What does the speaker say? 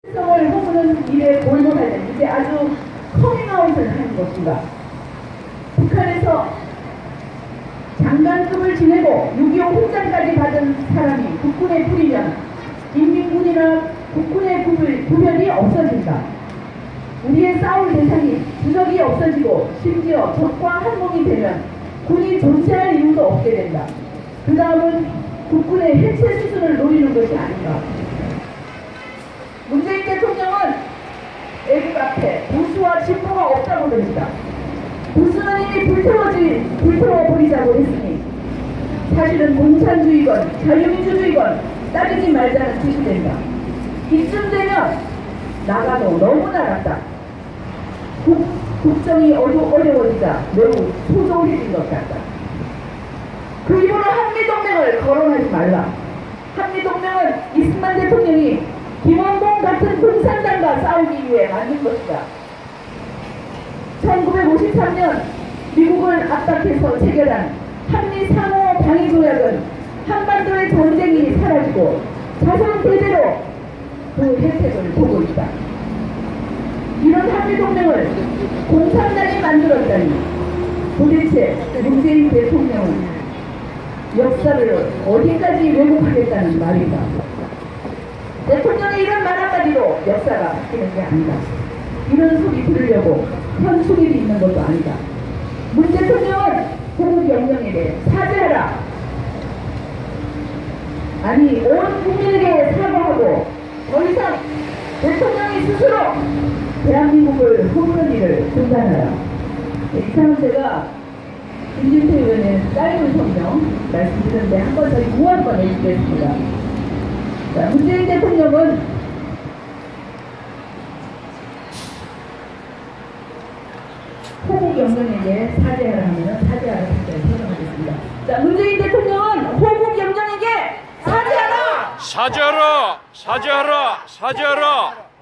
성을 허무는 일에 몰두하는 이제 아주 커밍아웃을 하는 것인가. 북한에서 장관급을 지내고 6.25 훈장까지 받은 사람이 국군에 뿌리면 인민군이나 국군의 구별이 없어진다. 우리의 싸울 대상이 부적이 없어지고 심지어 적과 한몸이 되면 군이 존재할 이유도 없게 된다. 그 다음은 국군의 해체 수순을 노리는 것이 아닌가. 문재인 대통령은 애국 앞에 보수와 진보가 없다고 듭니다. 보수는 이미 불태워버리자고 했으니 사실은 공산주의건 자유민주주의건 따지지 말자는 뜻이 된다. 이쯤 되면 나가도 너무나 낫다. 국정이 어려워지자 매우 소소해진 것 같다. 그 이후로 한미동맹을 거론하지 말라. 한미동맹은 이승만 대통령이 김원봉 같은 공산당과 싸우기 위해 만든 것이다. 1953년 미국을 압박해서 체결한 한미 상호 방위 조약은 한반도의 전쟁이 사라지고 자손 대대로 그 혜택을 보고 있다. 이런 한미동맹을 공산당이 만들었다니 도대체 문재인 대통령은 역사를 어디까지 왜곡하겠다는 말인가. 대통령의 이런 말 한마디로 역사가 바뀌는 게 아니다. 이런 소리 들으려고 현숙일이 있는 것도 아니다. 문 대통령은 호국 영령에 대해 사죄하라. 아니 온 국민에게 사과하고 더 이상 대통령이 스스로 대한민국을 허무는 일을 중단하라. 이상은 제가 김진태 의원의 짧은 성명 말씀드렸는데 한번 저희 무한번 해주겠습니다. 자, 문재인 대통령은 호국 영령에게 사죄하라 하면 사죄하라 답변을 설명하겠습니다. 자, 문재인 대통령은 호국 영령에게 사죄하라! 사죄하라! 사죄하라! 사죄하라!